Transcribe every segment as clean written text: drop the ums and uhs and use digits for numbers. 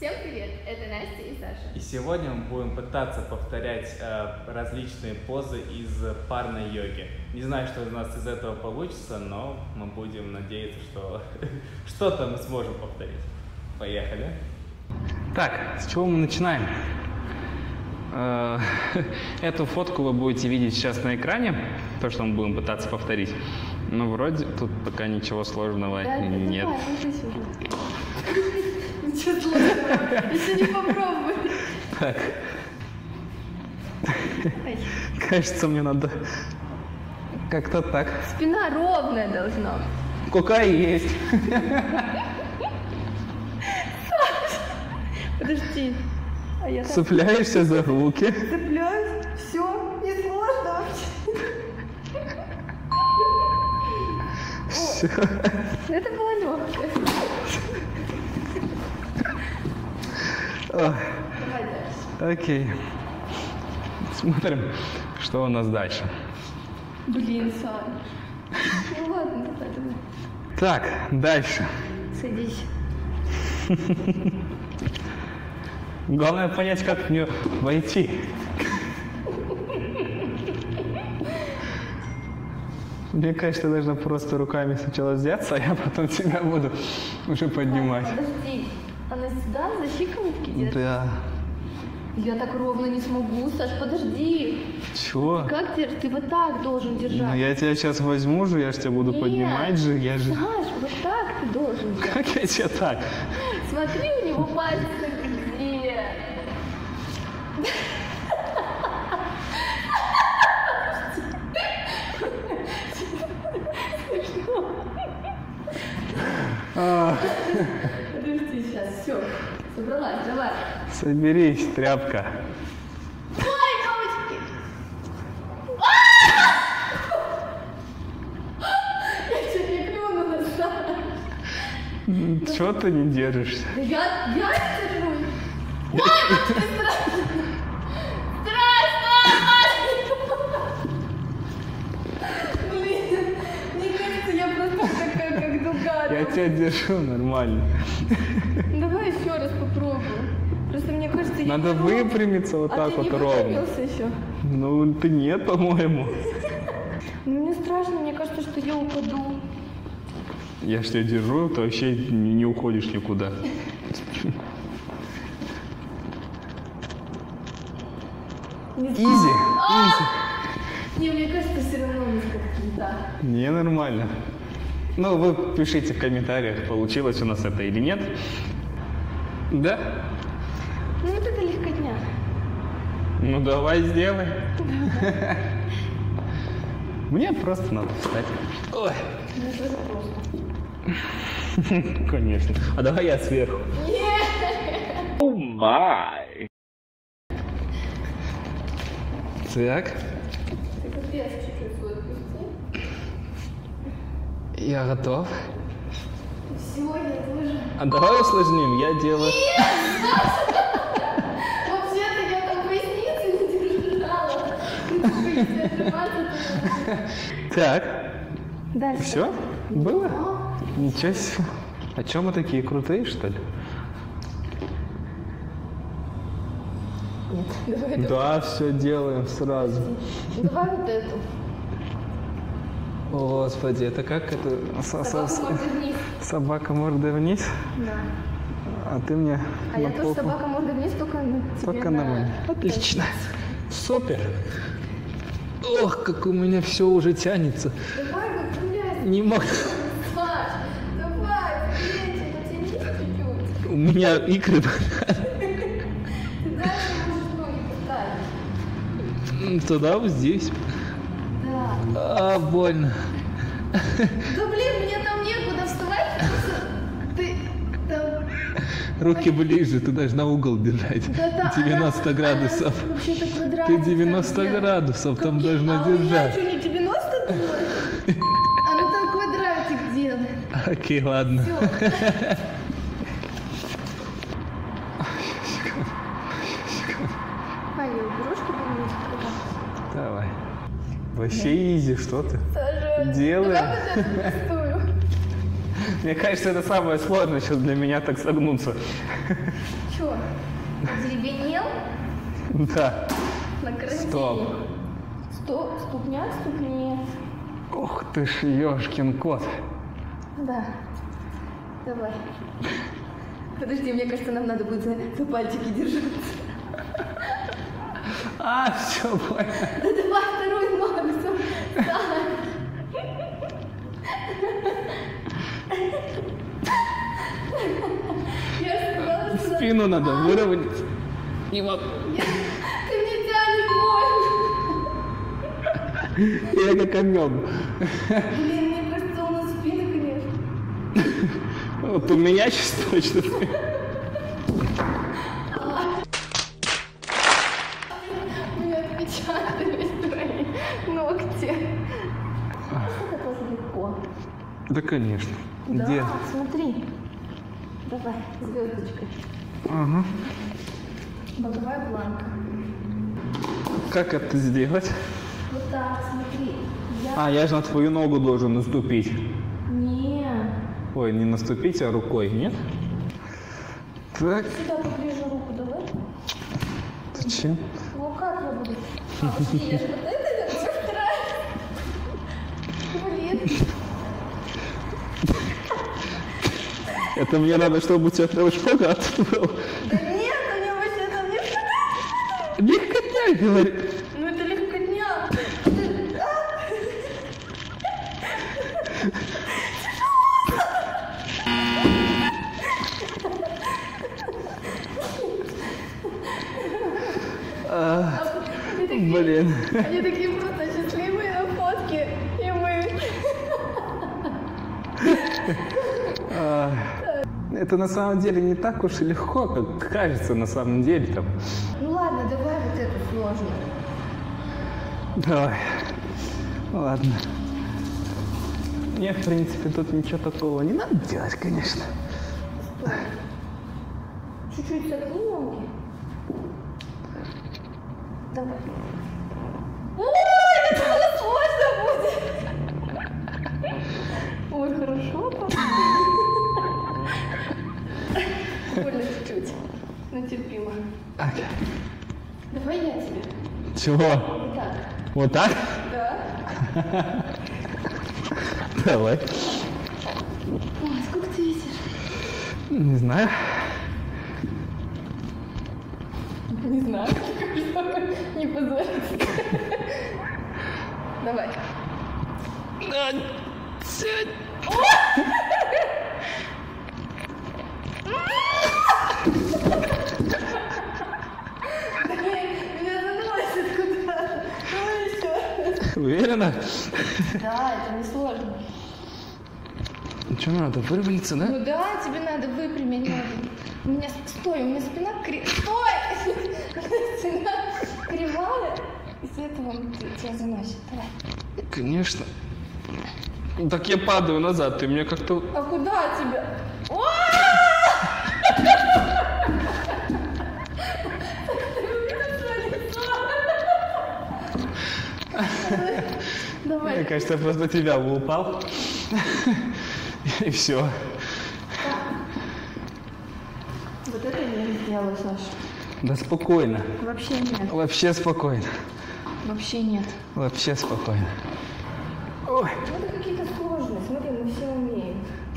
Всем привет, это Настя и Саша. И сегодня мы будем пытаться повторять различные позы из парной йоги. Не знаю, что у нас из этого получится, но мы будем надеяться, что что-то мы сможем повторить. Поехали. Так, с чего мы начинаем? Эту фотку вы будете видеть сейчас на экране, то, что мы будем пытаться повторить. Ну, вроде тут пока ничего сложного нет. Ничего сложного, еще не попробуй. Так. Кажется, мне надо как-то так. Спина ровная должна. Какая есть. Подожди. А я так... Цепляешься за руки. Цепляюсь. Все, не сложно вообще. Все. Это было легко. Давай дальше. Окей. Смотрим, что у нас дальше. Блин, Сань. Ну ладно, давай. Так, дальше. Садись. Главное понять, как в нее войти. Мне кажется, я должна просто руками сначала взяться, а я потом тебя буду уже поднимать. Подожди, она сюда за щиколотки держит? Да. Я так ровно не смогу, Саш, подожди. Чего? Как держишь? Ты вот так должен держать. Ну я тебя сейчас возьму же, я же тебя буду поднимать же, я же... Саш, вот так ты должен делать. Как я тебя так? Смотри, у него пальцы где. Подожди, сейчас, все, собралась, давай. Соберись, тряпка. Ой, мамочки! Я чуть не клюнула, Саша. Чего ты не держишься? Да я держусь. Ой, как ты страшно! Страшно! Блин, мне кажется, я просто такая, как дуга. Я тебя держу нормально. Давай еще раз попробуем. Просто мне кажется, я Надо не ровно. выпрямиться вот так ты вот не ровно. выпрямился еще? Ну, ты нет, по-моему. Ну, мне страшно, мне кажется, что я упаду. Я ж тебя держу, ты вообще не уходишь никуда. Изи, изи. Не, мне кажется, все равно несколько не так. Не, нормально. Ну, вы пишите в комментариях, получилось у нас это или нет. Да? Ну, вот это легкотня. Ну, давай сделай. Мне просто надо встать. Ой. Мне тоже просто. Конечно. А давай я сверху. Нет! О май. Так. Ты капец чуть-чуть свой отпусти. Я готов. Все, я тоже. А давай усложним, я делаю. Вообще-то я там поясницу не держала. Если отжиматься, то... Так. Дальше. Все? Было? Ничего себе. А чем мы такие крутые, что ли? Нет, давай. Да, все делаем сразу. Ну, давай вот эту. О, Господи, это как это? Собака мордой вниз. Собака мордой вниз? Да. А ты мне А на я тоже попу. собака мордой вниз, только на тебе. Только на мне. Отлично. Супер. Ох, как у меня все уже тянется. Давай, выпрямляйся. Не могу. Саш, давай, плечи, натяни чуть-чуть. У меня икры. Ты дальше можешь ноги поставить. Туда, вот здесь. Да. А, больно. Да блин, мне там некуда вставать, потому что ты там... Руки ближе, ты должна угол держать. Да-да, 90 градусов. Вообще-то квадратик. Ты 90 градусов там должна А у меня держать. что, не 90 было? Она там квадратик делает. Окей, ладно. Все. А, я уберу, чтобы не закрывать. Давай. Вообще изи, что ты? Саша, Делаем. давай вот эту простую. Мне кажется, это самое сложное сейчас для меня так согнуться. Чё? Деревенел? Да. На карантине? Стоп. Ступня к ступне. Ух ты ж, ёшкин кот. Да. Давай. Подожди, мне кажется, нам надо будет за пальчики держаться. А, все, понял. Да давай вторую ногу. Я же сказала, что... Спину надо выровнять. Не могу. Ты мне тянешь больно. Я как амёба. Блин, мне кажется, у нас спина, конечно. Вот у меня сейчас точно. Мне отпечатались твои ногти. Это тоже легко. Да, конечно. Да, Где? смотри. Давай, звездочкой. Ага. Боковая планка. Как это сделать? Вот так, смотри. А, я же на твою ногу должен наступить. Не. Ой, не наступить, а рукой, нет? Так, Сюда поближе руку давай. зачем? Ну как я буду? А, подожди, я же вот это стараюсь. Блин. Это мне надо, чтобы у тебя прям шпагат был. Да нет, у него вообще там не Легкотня, говорит. Ну это легкотня. Блин. Они такие просто счастливые на фотке. И мы... Это на самом деле не так уж и легко, как кажется на самом деле там. Ну ладно, давай вот это сложно. Давай. Ладно. Мне, в принципе, тут ничего такого не надо делать, конечно. Чуть-чуть согни ноги. Давай. Ой, это сложно будет. Ой, хорошо там. Больно чуть-чуть. Но терпимо. Окей. Давай я тебе. Чего? Вот так. Вот так? Да. Давай. Ой, сколько ты весишь? Не знаю. Не знаю. Не позориться. Давай. Меня заносит куда-то. Давай еще. Уверена? Да, это не сложно. Что надо, выровняться, да? Ну да, тебе надо выпрямить ноги. У меня стой, у меня спина Стой! Спина кривая. Из-за этого тебя заносит. Давай. Конечно. Ну, так я падаю назад, ты мне как-то... А куда тебя? Давай. Мне кажется, я просто тебя бы упал. И все. Вот это я не сделала, Саша. Да спокойно. Вообще нет. Вообще спокойно. Вообще нет. Вообще спокойно. Ой. Ну, это какие-то сложные. Смотри, мы все умеем.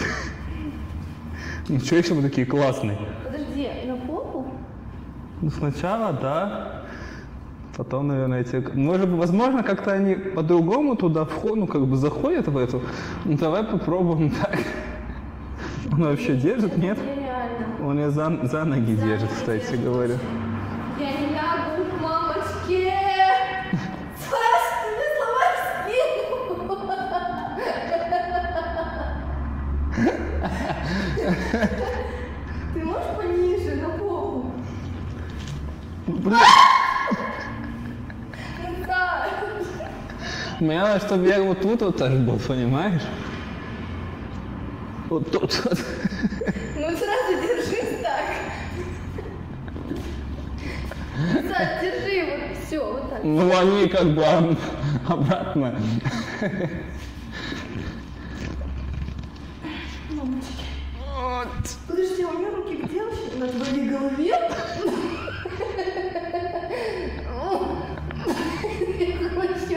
Ничего, еще мы такие классные. Подожди, на попу? Ну, сначала, да. Потом, наверное, эти... Может быть, возможно, как-то они по-другому туда входят, ну, как бы заходят в эту. Ну, давай попробуем так. Он вообще держит, нет? Нереально. Он ее за ноги держит, кстати говоря. Я не лягу к мамочке. Саш, ты мне сломаешь спину. Ты можешь пониже, на попу? Блин. Ну да. Мне надо, чтобы я вот тут вот так был, понимаешь? Вот тут вот. Ну сразу держись так. Саш, держи, вот все, вот так. Ну, они как бы обратно. Мамочка. твоей голове? Я хочу.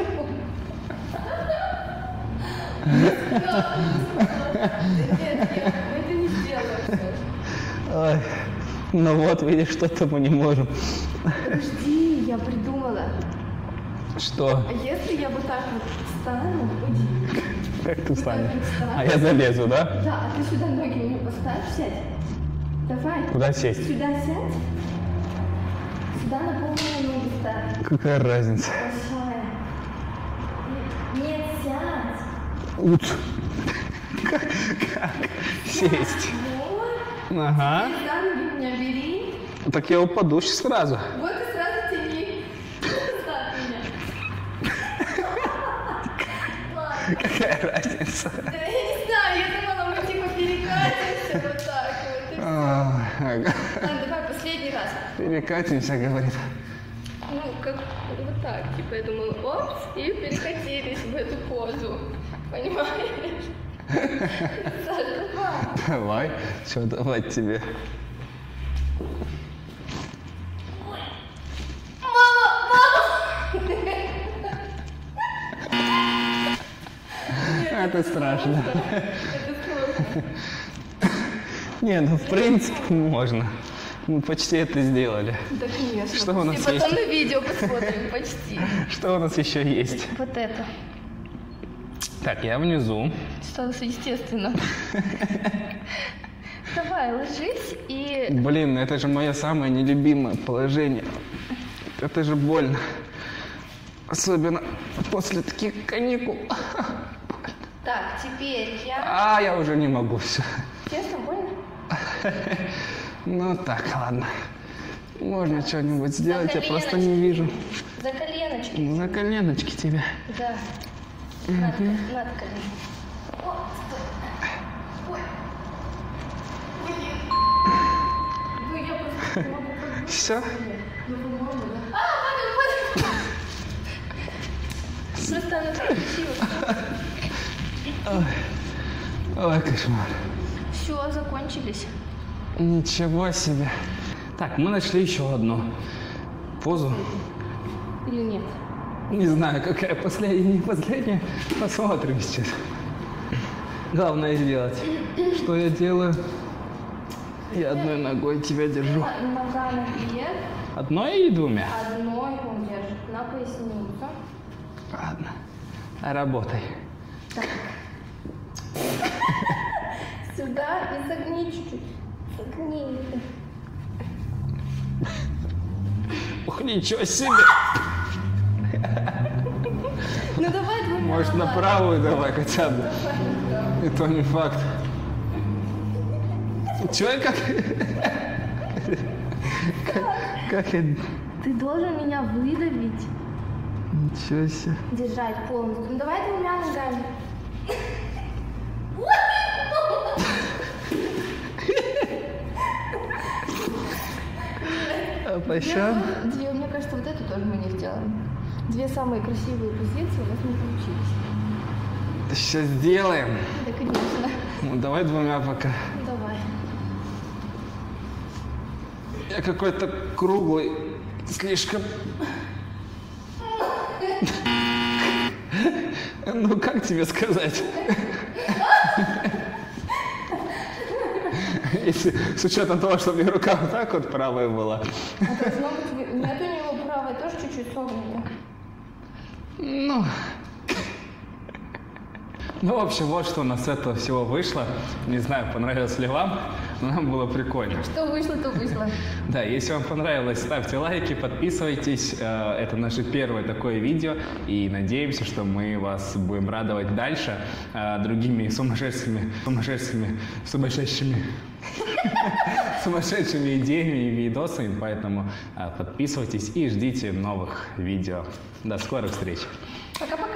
Нет, мы это не сделаем. Ой. Ну вот, видишь, что-то мы не можем. Подожди, я придумала. Что? А если я вот так вот встану, уйди. Как ты встанешь? Встану. А я залезу, да? Да, а ты сюда ноги мне поставь, сядь. Давай. Куда сесть? Сюда сядь. Сюда на полную ноги ставь. Какая разница? Большая. Нет, сядь. Лучше. Как сесть? Вот. Ага. Ты за ноги меня бери. Так я упаду сейчас сразу. Вот и сразу тяни. Ставь меня. Ладно. Какая разница? Да я не знаю, я думала, мы типа перекатимся вот так вот. И всё. Ага. Ладно, давай последний раз. Перекатимся, говорит. Ну, как вот так, типа, я думала, опс, и перекатились в эту позу. Понимаешь? Саша, давай. Давай. Что давать тебе? Это страшно. Это сложно. Не, ну в принципе можно. Мы почти это сделали. Да, конечно. Что у нас И потом есть? на видео посмотрим, почти. Что у нас еще есть? Вот это. Так, я внизу. Стало естественно. Давай, ложись и... Блин, это же мое самое нелюбимое положение. Это же больно. Особенно после таких каникул. Так, теперь я... А, я уже не могу все. Честно, больно? Ну так, ладно. Можно что-нибудь сделать, я просто коленочки. не вижу. За коленочки. За коленочки тебя. Да. Надо колено. О, стой. Ой. Блин. Ну, я просто не могу подумать. Все? Ну, по-моему, да. А, падаю. Просто она так красиво. Ой, кошмар. Все, закончились. Ничего себе. Так, мы нашли еще одну позу. Или нет? Не знаю, какая последняя, не последняя. Посмотрим сейчас. Главное сделать. Что я делаю? Я одной ногой тебя держу. Нога вверх, Одной или двумя? одной он держит на поясницу. Ладно. Работай. Сюда и согни чуть-чуть. Согни. Ух, ничего себе. Ну давай двумя. Может, на ладно. правую давай хотя бы. Давай на правую. И то не факт. Чего я как... Как я... Ты должен меня выдавить. Ничего себе. Держать полностью. Ну давай двумя ногами. Пощад. Две, мне кажется, вот эту тоже мы не сделаем. Две самые красивые позиции у нас не получились. Сейчас сделаем. Да, конечно. Ну, давай двумя пока. Давай. Я какой-то круглый, слишком... Ну, как тебе сказать? Если, с учетом того, что у меня рука вот так вот правая была. А должно быть... Нет у него правой, тоже чуть-чуть согнута. Ну, в общем, вот что у нас с этого всего вышло. Не знаю, понравилось ли вам, но нам было прикольно. Что вышло, то вышло. Да, если вам понравилось, ставьте лайки, подписывайтесь. Это наше первое такое видео. И надеемся, что мы вас будем радовать дальше другими сумасшедшими идеями и видосами. Поэтому подписывайтесь и ждите новых видео. До скорых встреч. Пока-пока.